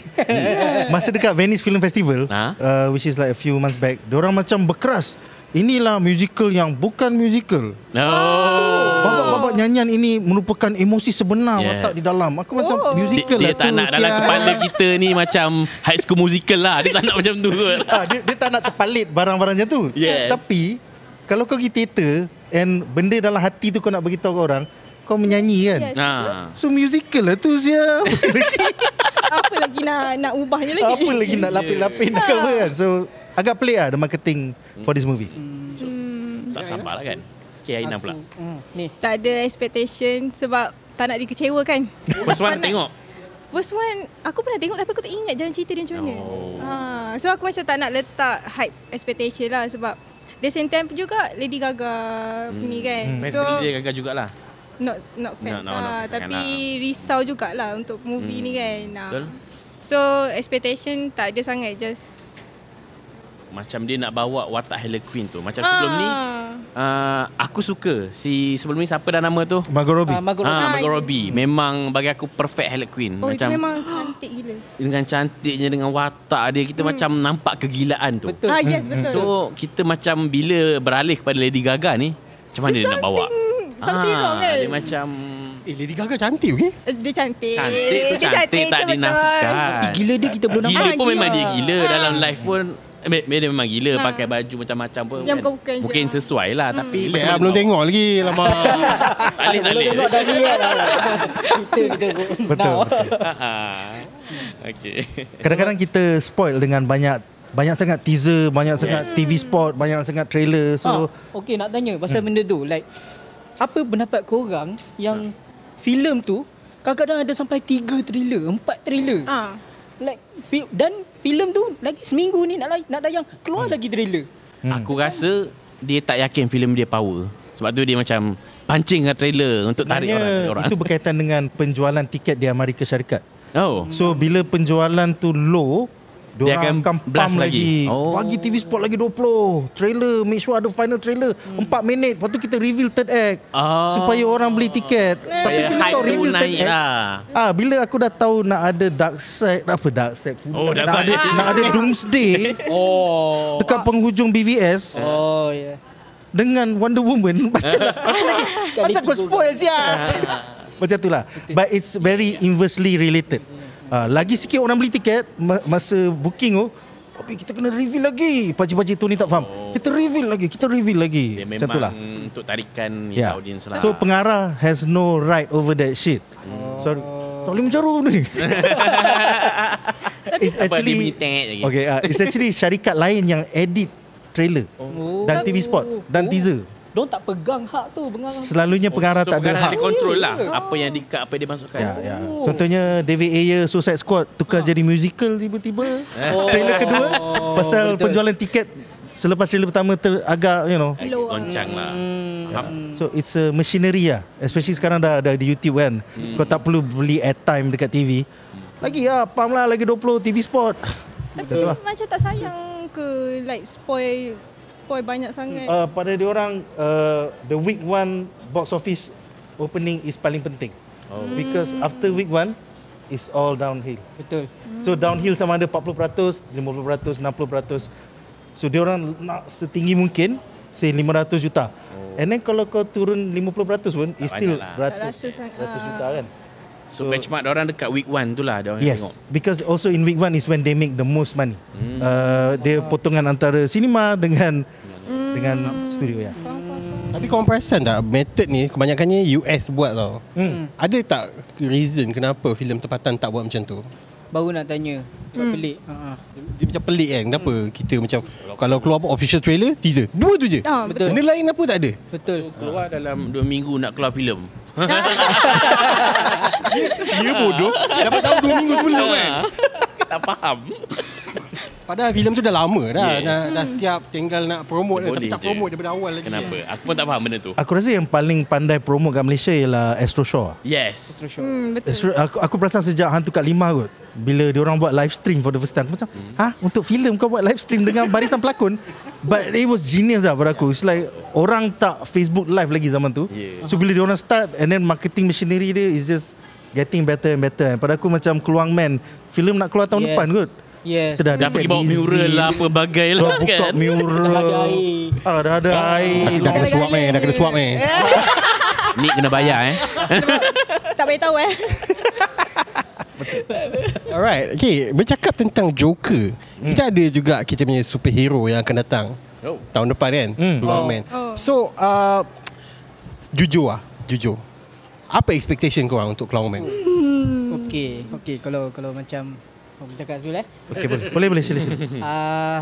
masa dekat Venice Film Festival ha? uh, which is like a few months back, diorang macam berkeras, inilah musical yang bukan musical. Oh. Babak-babak nyanyian ini merupakan emosi sebenar yeah. watak di dalam. Aku oh. macam musical dia, lah dia tak tu. nak dalam kepala kita ni macam High School Musical lah. Dia tak nak macam tu kot. Ha, dia, dia tak nak terpalit barang-barang macam tu. Yes. Tapi kalau kau pergi teater and benda dalam hati tu kau nak beritahu ke orang, kau menyanyi kan. Yes. Ha. So musical lah tu siap. Apa lagi nak nak ubahnya lagi? Apa lagi nak lapis-lapis nak cover kan. So agak pelik lah the marketing for this movie. Hmm. Tak sabar lah kan. Okay, Aina pula. Hmm. Ni. Tak ada expectation sebab tak nak dikecewakan. First one tengok. First one aku pernah tengok tapi aku tak ingat jalan cerita dia macam mana. Oh. Ha, so aku macam tak nak letak hype expectation lah sebab the same time juga Lady Gaga hmm. ni kan. Hmm. So Lady Gaga jugalah. Not not fans no, no, lah, tapi lah. risau jugalah untuk movie hmm. ni kan. Nah. Betul. So expectation tak ada sangat, just macam dia nak bawa watak Harley Quinn tu. Macam ah. sebelum ni uh, aku suka si sebelum ni siapa dah nama tu? Margot Robbie. Uh, Margot Robbie. Ah, Margot Robbie. Hmm. Memang bagi aku perfect Harley Quinn. Oh, macam memang cantik gila. Dengan cantiknya, dengan watak dia, kita hmm. macam nampak kegilaan tu. Betul. Ah, yes, betul. So kita macam bila beralih kepada Lady Gaga ni, macam mana dia nak bawa? Something ah, wrong kan? Dia macam Eh, Lady Gaga cantik okey? Dia cantik. Cantik tu dia cantik, cantik tak dinafikan. Tapi gila dia kita belum nampak. Gila pun gila. memang dia gila. Ha. Dalam live pun eh, dia memang gila. Ha. Pakai baju macam-macam pun yang kan. bukan Mungkin je. sesuai lah. Hmm. Tapi Lek, belum tengok lagi lama. Alih tak alih. Tengok dah ni kan. Kita kita Betul. Okay. Kadang-kadang kita spoil dengan banyak banyak sangat teaser, banyak sangat T V spot, banyak sangat trailer. So ah, okay, nak tanya pasal hmm. benda tu, like apa pendapat korang yang ha. filem tu kadang-kadang ada sampai tiga trailer, empat trailer. Ah. Like fi- dan filem tu lagi seminggu ni nak nak tayang, keluar hmm. lagi trailer. Hmm. Aku rasa dia tak yakin filem dia power. Sebab tu dia macam pancing dengan trailer untuk tarik orang, orang. Itu berkaitan dengan penjualan tiket di Amerika Syarikat. Oh. So bila penjualan tu low, dia akan, akan pump lagi, lagi. Oh. Bagi T V spot lagi dua puluh trailer, make sure ada final trailer hmm. empat minit. Lepas tu kita reveal third act oh. supaya orang beli tiket. Oh. Tapi bila kau reveal third act lah. ah, bila aku dah tahu nak ada dark side, apa dark side oh, nak, nak, ada, nak ada doomsday oh. dekat penghujung B V S. Oh yeah. Dengan Wonder Woman macam lah. Masa aku spoil siap. Macam tu lah. But it's very inversely related. Uh, lagi sikit orang beli tiket masa booking tu, tapi kita kena reveal lagi. Pakcik-pakcik tu ni tak faham. Oh. Kita reveal lagi, kita reveal lagi. Dia macam tu lah. Untuk tarikan yeah. audience lah. So pengarah has no right over that shit. Oh. Sorry. Tak boleh mencaru ni. It's actually okay, uh, it's actually syarikat lain yang edit trailer Oh. dan T V spot dan Oh. teaser. Diorang tak pegang hak tu, pengarah. Selalunya pengarah So, tak ada pengarah hak. ada control lah apa yang di-cut, apa yang dia masukkan. Ya, ya. Oh. Contohnya David Ayer Suicide Squad tukar jadi musical tiba-tiba. Oh. Trailer kedua pasal betul. penjualan tiket selepas trailer pertama ter, agak you know. Low. Goncang lah. Faham? So it's a machinery lah. Especially sekarang dah ada di YouTube kan. Hmm. Kau tak perlu beli airtime dekat T V. Lagi lah, pam lah lagi dua puluh T V spot. Tapi Betul lah. macam tak sayang ke like spoil spoil banyak sangat. Uh, pada diorang uh, the week one box office opening is paling penting. Oh. Because after week one it's all downhill. Betul. So downhill sama ada empat puluh peratus, lima puluh peratus, enam puluh peratus. So diorang nak setinggi mungkin, say lima ratus juta. Oh. And then kalau kau turun lima puluh peratus pun it's Tak still banyak lah. Tak beratus, rasa sangat. beratus juta kan. So, so benchmark orang dekat week one tu lah dia orang Yes, tengok. because also in week one is when they make the most money. Hmm. Uh, dia potongan antara sinema dengan hmm. dengan studio ya. Tapi korang perasan tak method ni kebanyakannya U S buat tau. Hmm. Ada tak reason kenapa filem tempatan tak buat macam tu? Baru nak tanya. Hmm. Pelik. Ha. Dia macam pelik kan. Kenapa kita macam kalau keluar official trailer, teaser, dua tu je. Ah, Betul. Benda lain apa tak ada? Betul. Keluar dalam dua minggu nak keluar filem. Ya bodoh. Dapat tahu dua minggu sebelum kan. Tak faham. Padahal filem tu dah lama dah. Yes. Dah, dah siap, tinggal nak promote dah. Tapi Boleh tak je. promote daripada awal lagi. Kenapa? Aku pun tak faham benda tu. Aku rasa yang paling pandai promo kat Malaysia ialah Astro Shaw. Yes. Hmm, betul. Astro, aku, aku perasan sejak Hantu Kat Lima kot. Bila diorang buat live stream for the first time, aku macam, hmm. ha? Untuk filem kau buat live stream dengan barisan pelakon? But it was genius lah pada aku. It's like orang tak Facebook live lagi zaman tu. Yeah. So bila diorang start and then marketing machinery dia is just getting better and better. And pada aku macam Keluang Man, filem nak keluar tahun Yes. depan kot. Yes. Kita dah, Dah pergi bawa mural lah apa bagai Dah lah buka kan. mural. Dah ada air. Ah, dah ada air. Dah kena swap eh, dah kena swap eh. Ni kena bayar eh. Tak boleh tahu eh. Alright, okay. Bercakap tentang Joker, hmm. kita ada juga kita punya superhero yang akan datang Oh. tahun depan kan, Hmm. Clown Oh. Man. Oh. So, uh, jujur lah, jujur. Apa expectation korang untuk Clown Man? Okey, okey kalau kalau macam aku cakap dulu eh. Okey, boleh. Boleh, boleh. Sila, sila. Ah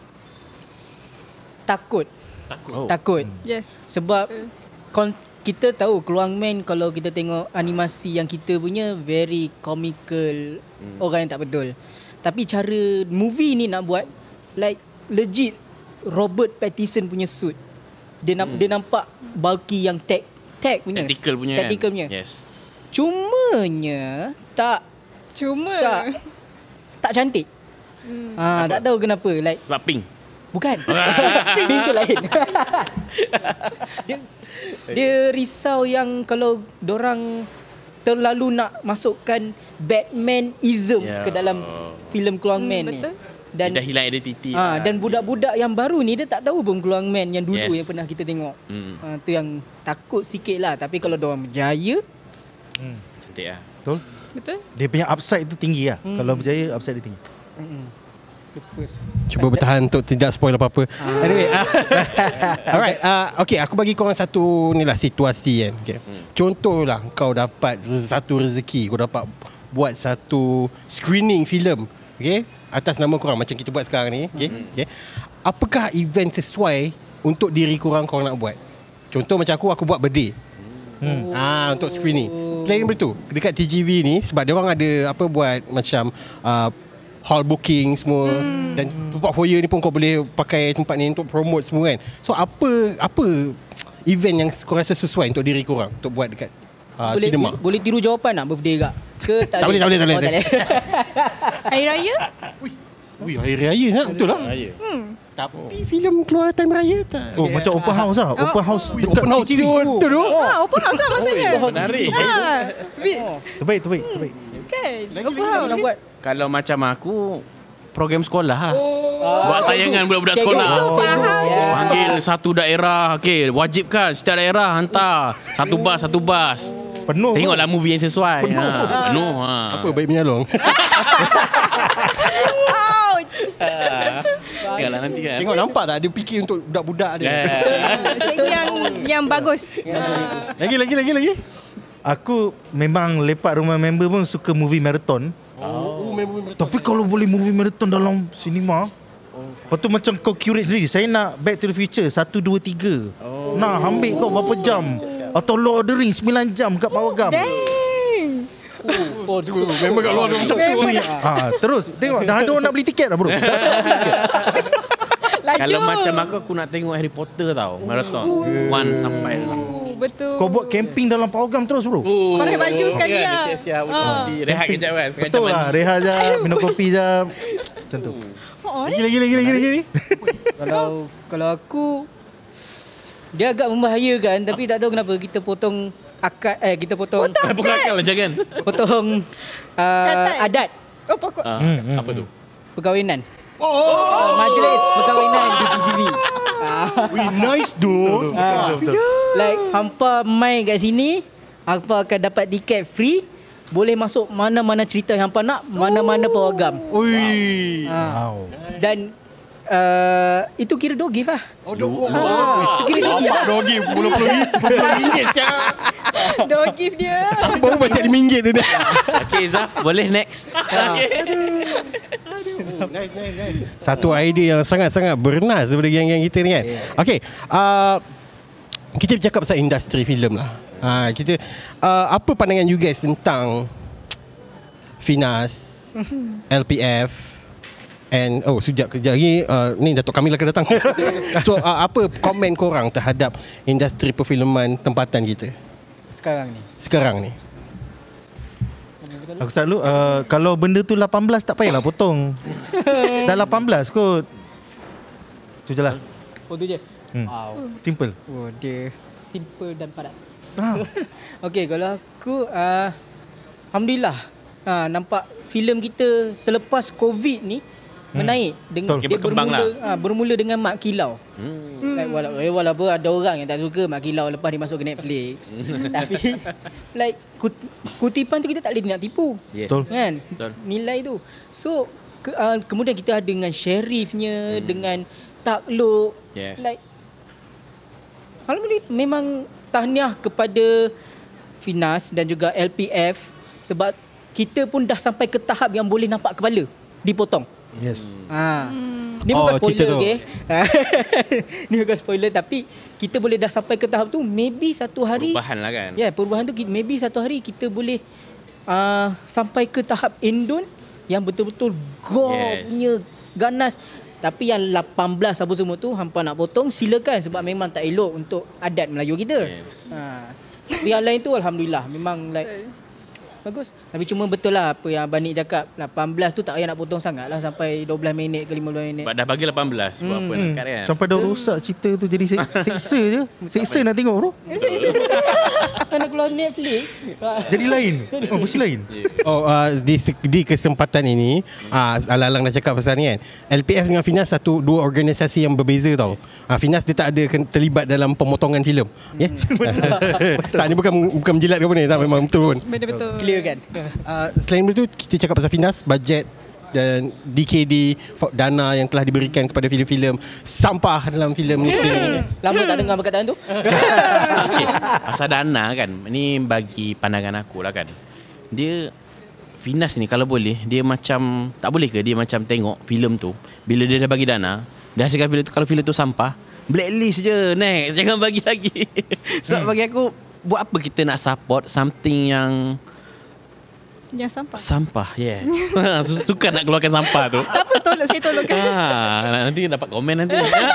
takut. Oh. Takut. Yes. Sebab kon- kita tahu Keluang Man kalau kita tengok animasi yang kita punya very comical, hmm. orang yang tak betul. Tapi cara movie ni nak buat like legit Robert Pattinson punya suit. Dia nam- hmm. dia nampak bulky yang tech tech punya. Tactical punya Tactical kan? punya. Yes. Cumanya tak Cuma tak tak cantik. Hmm. Ah, tak tahu kenapa like Sebab pink. bukan. Pink tu lain. dia dia risau yang kalau dorang terlalu nak masukkan Batmanism Ya. ke dalam filem Keluang Hmm, Man ni. betul. Dan Dia dah hilang identiti. ah, lah. dan budak-budak yang baru ni dia tak tahu pun Keluang Man yang dulu Yes. yang pernah kita tengok. Hmm. Ah, tu yang takut sikit lah. Tapi kalau dorang berjaya, Cantik lah. Betul? Betul? Dia punya upside tu tinggi lah. Hmm. Kalau berjaya, upside dia tinggi. mm-mm. The first. Cuba bertahan untuk tidak spoil apa-apa. Ah. Anyway, uh, alright. Uh, okay, aku bagi korang satu ni lah situasi kan. Okay. Hmm. Contohlah kau dapat satu rezeki, kau dapat buat satu screening filem, okay, atas nama korang macam kita buat sekarang ni, okay. Hmm. Okay. Apakah event sesuai untuk diri korang korang nak buat? Contoh macam aku, aku buat birthday. Hmm. Ah, untuk screening. Selain daripada tu, dekat T G V ni sebab dia orang ada apa buat macam uh, hall booking semua hmm. dan tempat foyer ni pun kau boleh pakai tempat ni untuk promote semua kan. So apa apa event yang kau rasa sesuai untuk diri korang untuk buat dekat uh, boleh, cinema? boleh tiru jawapan tak birthday kak? Ke tak, Tak boleh, tak boleh, tak boleh. Oh, tak boleh. Hari Raya? Ui, hari raya sangat betul lah. Raya. Hmm. Tapi filem keluar time raya tak. Oh, macam open house lah. Open house Ui, dekat open house T V. betul tu. Ah, open house lah maksudnya. Menarik. Ah, bi- Terbaik, terbaik, terbaik. kan? Lagi, Open lagi, house. Nak buat Kalau macam aku, program sekolah lah. oh. Buat tayangan budak-budak Cikgu sekolah. tu faham je. Panggil satu daerah. Okay, wajibkan setiap daerah hantar. Satu bas, satu bas. Penuh. Tengoklah movie yang sesuai. Penuh. Ha, penuh. Ha. Apa baik menyalong. Ouch. Tengoklah nanti kan. Tengok nampak tak dia fikir untuk budak-budak dia. Yeah. Cikgu yang yang bagus. Lagi lagi lagi lagi. Aku memang lepak rumah member pun suka movie marathon. Oh, memang Tapi kalau boleh movie marathon dalam sinema, Lepas tu macam kau curate sendiri. Saya nak Back to the Future satu, dua, tiga. Oh. Nah, ambil kau berapa jam. Atau Lord of the Rings sembilan jam kat Power Gam. Dang. Oh, Memang kat luar tu macam tu. Ha, terus tengok dah ada orang nak beli tiket dah bro. Laju. Kalau macam aku, aku nak tengok Harry Potter tau. Marathon. One sampai lah. Oh, betul. Kau buat camping dalam Power Gam terus bro. Oh, Pakai baju sekali kan, lah. siap-siap. Ah. Rehat kejap kan. Setengah Betul jam lah, mandi. rehat je, minum kopi je. Macam tu. Oh, Gila gila gila gila gila. Kalau kalau aku dia agak membahayakan tapi tak tahu kenapa kita potong akad eh kita potong Potong akal lah jangan. potong uh, Katai. adat Oh, pokok. Ah, Hmm, hmm, apa tu? perkahwinan. Oh, majlis perkahwinan di T G V. Ah, We nice dude. ah. Betul, betul. Like hampa main kat sini, hampa akan dapat tiket free. Boleh masuk mana-mana cerita yang hampa nak, mana-mana Power Gam. Ui. Ah. Wow. Dan uh, itu kira dua gift lah. Oh, do. Ah, itu kira dua gift lah. Dogi puluh-puluh ringgit siap. Don't give dia. Baru baca lima ringgit dia. Okay Zaf, boleh next. Okay. Nice, nice, nice. Satu idea yang sangat-sangat bernas daripada geng-geng kita ni kan. Okay, uh, kita bercakap pasal industri filem lah. Ha, kita uh, apa pandangan you guys tentang Finas, L P F and oh sekejap kejap lagi uh, ni Datuk Kamil akan datang. So uh, apa komen korang terhadap industri perfilman tempatan kita Sekarang ni. sekarang ni? Aku start dulu. Uh, kalau benda tu lapan belas tak payahlah potong. Dah lapan belas kot. Tu je lah. Oh tu je. Hmm. Wow. Simple. Oh dia simple dan padat. Ah. Okey, kalau aku uh, alhamdulillah uh, nampak filem kita selepas Covid ni menaik dengan Betul. dia Berkembang bermula lah. uh, bermula dengan Mak Kilau. Hmm. Like, wala- eh, walaupun ada orang yang tak suka Mak Kilau lepas dia masuk ke Netflix. Tapi like kut- kutipan tu kita tak boleh nak tipu. Yes. Betul. Kan? Betul. Nilai tu. So ke, uh, kemudian kita ada dengan Sheriffnya, hmm. dengan Takluk. Yes. Like alhamdulillah memang tahniah kepada Finas dan juga L P F sebab kita pun dah sampai ke tahap yang boleh nampak kepala dipotong. Yes. Ha. Ni Oh, bukan cerita spoiler tu. okey. Ni bukan spoiler tapi kita boleh dah sampai ke tahap tu maybe satu hari Perubahan lah kan. ya yeah, perubahan tu ki- maybe satu hari kita boleh uh, sampai ke tahap endon yang betul-betul gore Yes. punya ganas. Tapi yang lapan belas apa semua tu hampa nak potong silakan sebab memang tak elok untuk adat Melayu kita. Yes. Ha. Tapi yang lain tu alhamdulillah memang like bagus. Tapi cuma betul lah apa yang Abang Nik cakap, lapan belas tu tak payah nak potong sangat lah sampai dua belas minit ke lima belas minit. Sebab dah bagi lapan belas. Buat apa nak cut kan. Sampai dah rosak cerita tu jadi sek- seksa je. Seksa nak tengok bro. Nak keluar Netflix. Jadi lain. Oh, versi lain. Oh, uh, di, di kesempatan ini uh, Alang-alang dah cakap pasal ni kan, L P F dengan Finas satu dua organisasi yang berbeza tau. uh, Finas dia tak ada ken- terlibat dalam pemotongan filem. Yeah? Tak, ni bukan bukan menjilat ke apa ni. Tak, memang betul pun. Betul-betul. Clear kan? uh, Selain itu kita cakap pasal Finas, bajet dan D K D, dana yang telah diberikan kepada filem-filem sampah dalam filem ni sendiri. Lama tak dengar perkataan tu. Okay. Pasal dana kan, ni bagi pandangan aku lah kan. Dia Finas ni kalau boleh, dia macam tak boleh ke dia macam tengok filem tu, bila dia dah bagi dana, dia hasilkan filem tu, kalau filem tu sampah, blacklist je, next, jangan bagi lagi. Sebab bagi aku, buat apa kita nak support something yang Yang sampah. sampah, yeah. Suka nak keluarkan sampah tu. Tak apa, tolong saya tolongkan. Ah, nanti dapat komen nanti.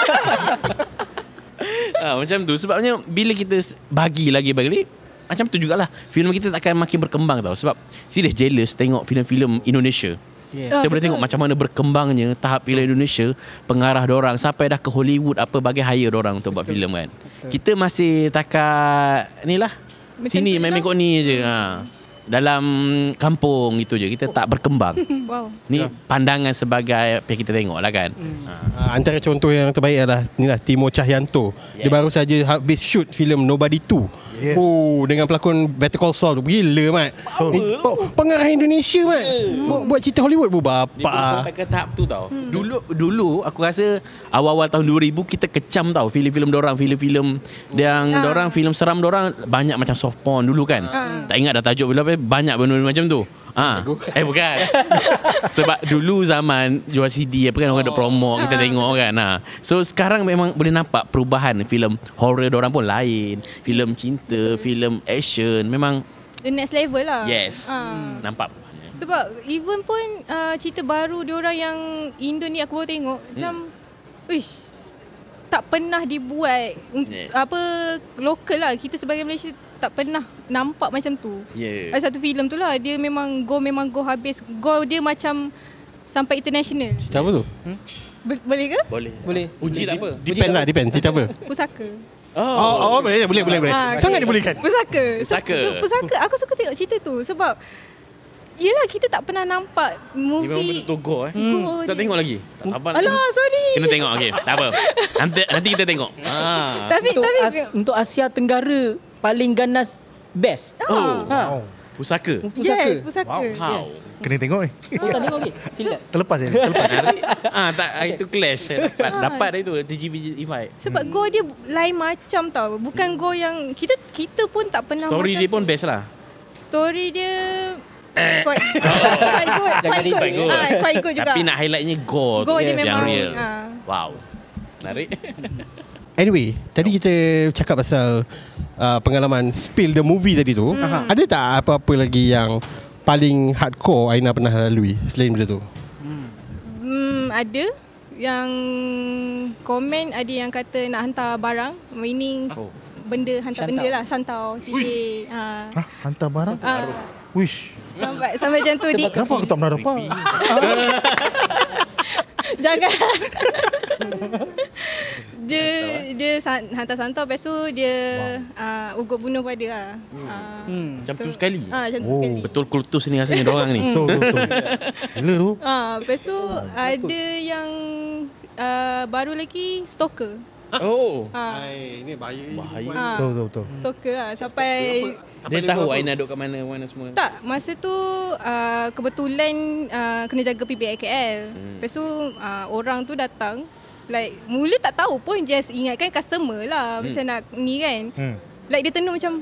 ah, macam tu. Sebabnya bila kita bagi lagi bagi lagi, macam tu jugalah filem kita takkan makin berkembang tau. Sebab serius jealous tengok filem-filem Indonesia. Yeah. Kita boleh tengok macam mana berkembangnya tahap filem Indonesia, pengarah dorang sampai dah ke Hollywood apa bagi hire dorang untuk buat filem kan. Kita masih takat ni lah. Macam Sini tu main lah. kok ni je. Ha. Dalam kampung itu je. Kita tak berkembang. Wow. Ni pandangan sebagai apa yang kita tengok lah kan. Ha. Uh, antara contoh yang terbaik adalah inilah Timo Cahyanto. Dia Yes. baru saja habis shoot filem Nobody two. Yes. Oh, dengan pelakon Better Call Saul tu. Gila mat. Ni, pe- pengarah Indonesia mat. Buat, buat cerita Hollywood pun Dia bapak. belum sampai ke tahap tu tau. Hmm. Dulu dulu aku rasa awal-awal tahun dua ribu kita kecam tau filem-filem dorang, filem-filem yang Ah. dorang filem seram dorang banyak macam soft porn dulu kan. Ah. Tak ingat dah tajuk bila apa banyak benda macam tu. Ah, eh bukan. Sebab dulu zaman jual C D apa kan orang ada promo, kita tengok kan. Nah. So sekarang memang boleh nampak perubahan filem horror diorang pun lain, filem cinta, filem action memang The next level lah. yes. Ah. Nampak. Sebab even pun uh, cerita baru diorang yang Indo ni aku baru tengok hmm. macam uish tak pernah dibuat Yes. apa lokal lah. Kita sebagai Malaysia tak pernah nampak macam tu. Yeah. Ada satu filem tu lah dia memang go memang go habis. Go dia macam sampai international. Cerita apa tu? Be- boleh ke? Boleh. Boleh. Uji tak apa. Depend lah, depend. Cerita apa? Pusaka. Oh, oh, oh boleh, boleh, boleh. boleh. Ah, Sangat okay. dibolehkan. Pusaka. Pusaka. So, pusaka. Aku suka tengok cerita tu sebab yelah kita tak pernah nampak Dia memang movie. betul go eh. Go Tak dia. tengok lagi. Tak sabar. Alah, sorry. Kena tengok okey. Tak apa. Nanti nanti kita tengok. Ah. Tapi Untuk, tapi As, untuk Asia Tenggara paling ganas best. Oh. Ha. Pusaka. Pusaka. yes, pusaka. How? Kena tengok ni. Oh, tak tengok okey. Sila. Terlepas je. Terlepas. ah tak ah, itu clash. Dapat dapat dah itu T G V invite. Sebab go dia lain macam tau. Bukan go yang kita kita pun tak pernah Story macam dia pun best lah. story dia quite quite good, quite good. Quite good. Ah, quite good juga. Tapi nak highlightnya go Go tu dia yang memang, real. ah. Wow. Menarik. Anyway, tadi kita cakap pasal uh, pengalaman spill the movie tadi tu. Hmm. Ada tak apa-apa lagi yang paling hardcore Aina pernah lalui selain benda tu? Hmm, ada yang komen ada yang kata nak hantar barang, meaning Oh. benda hantar Santau. benda lah, santau sikit. Ha. Hah, hantar barang? Ah, Wish. sampai sampai macam tu di Kenapa aku tak pernah dapat? jangan. dia dia san- hantar santau lepas tu dia wow. uh, ugut bunuh pada lah. Uh, Hmm. Macam tu sekali. Ah, macam tu Oh. sekali. Betul kultus ni rasanya diorang ni. Betul, betul, betul. Gila tu. Ah, lepas tu ada yang uh, baru lagi stalker. Oh. Ah, Hai, ini bahaya. Bahaya. ah, Betul, betul, betul. stalker lah sampai Dia tahu Aina duduk kat mana mana semua. tak, masa tu uh, kebetulan uh, kena jaga P B I K L. Hmm. Lepas tu uh, orang tu datang, like mula tak tahu pun, just ingatkan customer lah, hmm. macam nak ni kan. Hmm. Like dia tenung macam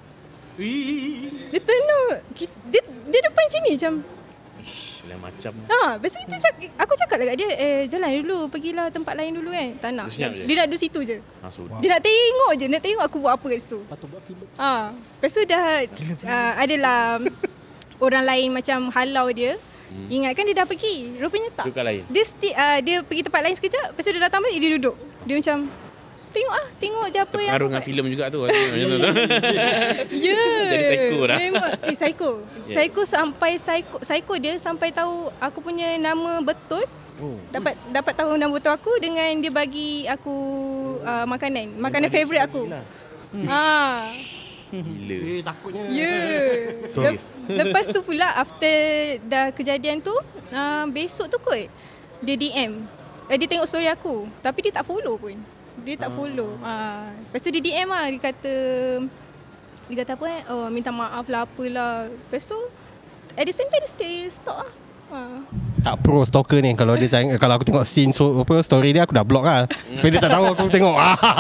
dia tenung ki- dia, dia depan macam ni macam Lain macam. ha, lepas tu kita cakap, aku cakap dekat dia, eh jalan dulu, pergilah tempat lain dulu kan. Tak nak. Dia senyap je? Dia nak duduk situ je. Ah, so, Dia nak tengok je, nak tengok aku buat apa kat situ. Patut buat filem. Ha, lepas tu dah uh, adalah orang lain macam halau dia. Hmm. Ingatkan dia dah pergi. Rupanya tak. Tukar lain. Dia sti, uh, dia pergi tempat lain sekejap, lepas tu dia datang balik, dia duduk. Dia macam tengok ah, tengok je apa yang Terpengaruh aku dengan buat. filem juga tu. Macam tu. Ya. Jadi psycho dah. Memang eh, psycho. Yeah. Psycho sampai psycho psycho dia sampai tahu aku punya nama betul. Oh. Dapat dapat tahu nama betul aku dengan dia bagi aku uh, makanan. Makanan favourite aku. Ha. Gila. Eh, takutnya. Ya. So- Lep, lepas tu pula after dah kejadian tu, uh, besok tu kot dia D M. Eh, dia tengok story aku tapi dia tak follow pun. Dia tak follow. Ah, lepas tu dia D M lah, dia kata dia kata apa eh? Oh, minta maaf lah apalah. Lepas tu at the same time dia stay stop lah. Ah. Tak pro stalker ni. Kalau dia tengok, kalau aku tengok scene so, apa story dia, aku dah block lah. Supaya dia tak tahu aku tengok.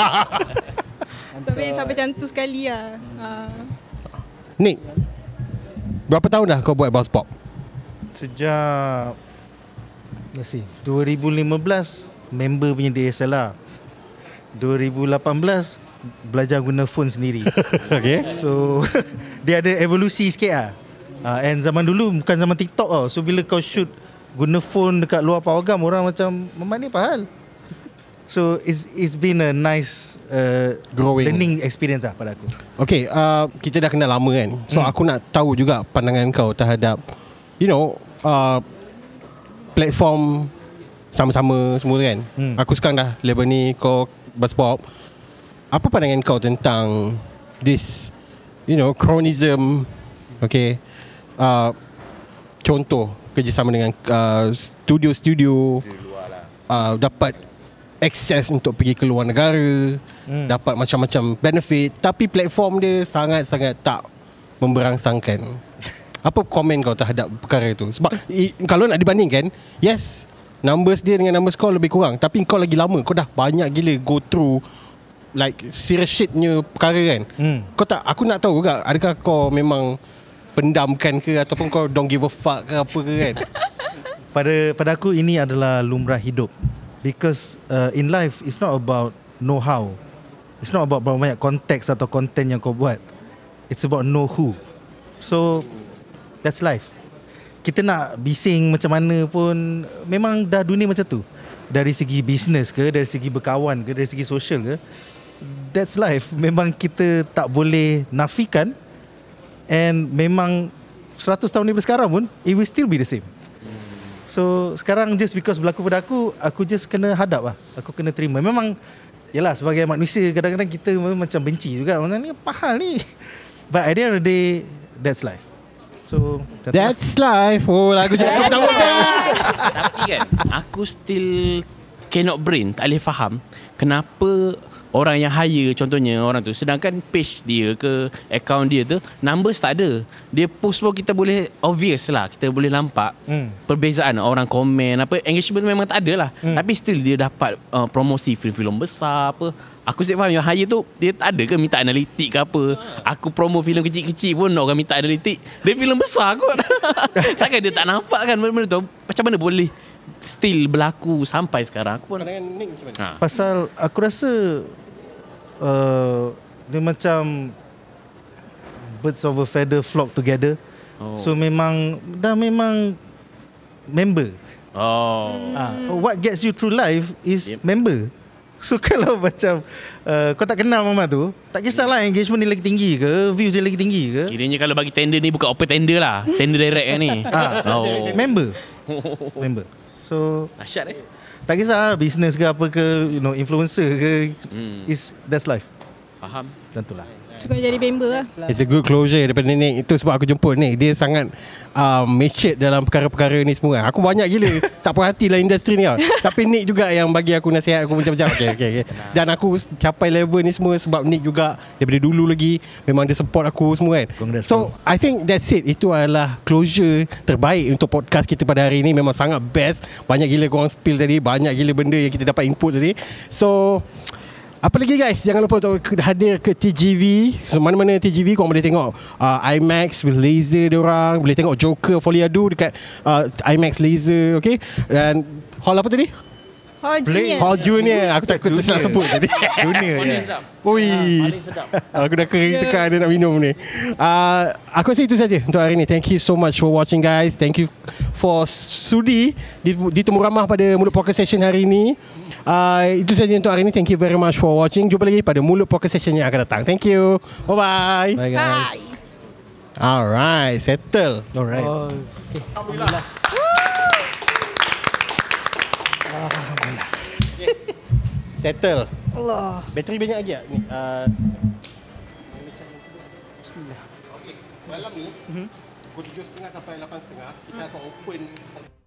Tapi sampai macam tu sekali lah. Ah. Nick, berapa tahun dah kau buat Bounce Pop? Sejak let's see, dua ribu lima belas member punya D S L R. dua ribu lapan belas belajar guna phone sendiri. Okay. So dia ada evolusi sikit lah. uh, And zaman dulu bukan zaman TikTok tau. So bila kau shoot guna phone dekat luar pawagam, orang macam Mamat ni apa hal? So it's it's been a nice uh, Growing. learning experience lah pada aku. Okay, uh, kita dah kenal lama kan. So Hmm. aku nak tahu juga pandangan kau terhadap, you know, uh, platform sama-sama semua kan. Hmm. Aku sekarang dah level ni, kau Bounce Pop. Apa pandangan kau tentang this, you know, chronism? Okay, uh, contoh kerjasama dengan uh, studio-studio, uh, dapat akses untuk pergi ke luar negara, hmm. dapat macam-macam benefit, tapi platform dia sangat-sangat tak memberangsangkan. Apa komen kau terhadap perkara itu? Sebab i, kalau nak dibandingkan, yes, numbers dia dengan numbers kau lebih kurang, tapi kau lagi lama, kau dah banyak gila go through like serious shitnya perkara kan. Hmm. Kau tak, aku nak tahu juga, adakah kau memang pendamkan ke, ataupun kau don't give a fuck ke apa ke kan? Pada pada aku ini adalah lumrah hidup. Because uh, in life it's not about know how. It's not about berapa banyak konteks atau konten yang kau buat. It's about know who. So that's life. Kita nak bising macam mana pun, memang dah dunia macam tu. Dari segi bisnes ke, dari segi berkawan ke, dari segi sosial ke, that's life. Memang kita tak boleh nafikan. And memang seratus tahun daripada sekarang pun, it will still be the same. So sekarang just because berlaku pada aku, aku just kena hadap lah. Aku kena terima. Memang, yalah, sebagai manusia kadang-kadang kita macam benci juga. Macam ni apa hal ni? But at the end of the day, that's life. So That's life. Oh, lagu jangan pertama kan. Tapi kan, aku still cannot brain, tak boleh faham kenapa orang yang hire contohnya orang tu, sedangkan page dia ke account dia tu numbers tak ada. Dia post pun kita boleh obvious lah, kita boleh nampak hmm. perbezaan orang komen apa, engagement memang tak ada lah. Hmm. Tapi still dia dapat uh, promosi filem-filem besar apa. Aku tak faham yang hire tu dia tak ada ke minta analitik ke apa. Aku promo filem kecil-kecil pun orang minta analitik. Dia filem besar kot. Takkan dia tak nampak kan benda-benda tu. Macam mana boleh still berlaku sampai sekarang? Aku pun Pandangan Nick macam mana? ha. Pasal aku rasa uh, dia macam birds of a feather flock together. Oh. So memang dah memang member. Oh. Ah, what gets you through life is yep. member. So kalau macam uh, kau tak kenal mama tu, tak kisahlah engagement dia lagi tinggi ke, views dia lagi tinggi ke. Kiranya kalau bagi tender ni bukan open tender lah. Tender direct kan ni. Ah, oh. Member. Member. So asyik eh. tak kisah business ke apa ke, you know, influencer ke, hmm. is that's life. Faham. Tentulah. Suka jadi member lah. It's a good closure daripada Nick. Itu sebab aku jemput Nick. Dia sangat uh, matured dalam perkara-perkara ni semua. Aku banyak gila tak perhati lah industri ni tau. Tapi Nick juga yang bagi aku nasihat aku macam-macam. Okay, okay, okay. Dan aku capai level ni semua sebab Nick juga daripada dulu lagi memang dia support aku semua kan. Congrats, so I think that's it. Itu adalah closure terbaik untuk podcast kita pada hari ni. Memang sangat best. Banyak gila korang spill tadi. Banyak gila benda yang kita dapat input tadi. So apa lagi guys, jangan lupa untuk hadir ke T G V. So mana-mana T G V korang boleh tengok uh, IMAX with laser diorang. Boleh tengok Joker Foliado dekat uh, IMAX laser. Okay. Dan hall apa tadi? Hall Junior. Hall Junior. Aku tak aku tersalah sebut tadi. Dunia je. Ui. Paling sedap. Aku dah kering tekan ada nak minum ni. Uh, aku rasa itu saja untuk hari ni. Thank you so much for watching guys. Thank you for sudi ditemu ramah pada Mulut Podcast Session hari ini. Uh, itu saja untuk hari ini. Thank you very much for watching. Jumpa lagi pada Mulut Podcast Session yang akan datang. Thank you. Bye-bye. Bye guys. Bye. Alright, settle. Alright. Oh, okay. Alhamdulillah. Alhamdulillah. Settle. Allah. Bateri banyak lagi tak? Ni, uh, Bismillah. Okay, malam ni, mm-hmm. pukul tujuh tiga puluh sampai lapan tiga puluh kita akan open